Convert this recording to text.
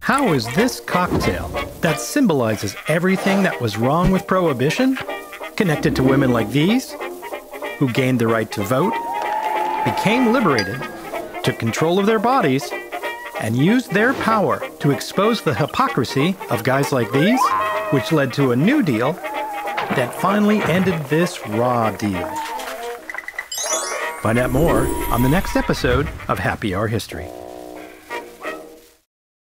How is this cocktail that symbolizes everything that was wrong with prohibition connected to women like these, who gained the right to vote, became liberated, took control of their bodies, and used their power to expose the hypocrisy of guys like these, which led to a new deal that finally ended this raw deal? Find out more on the next episode of Happy Hour History.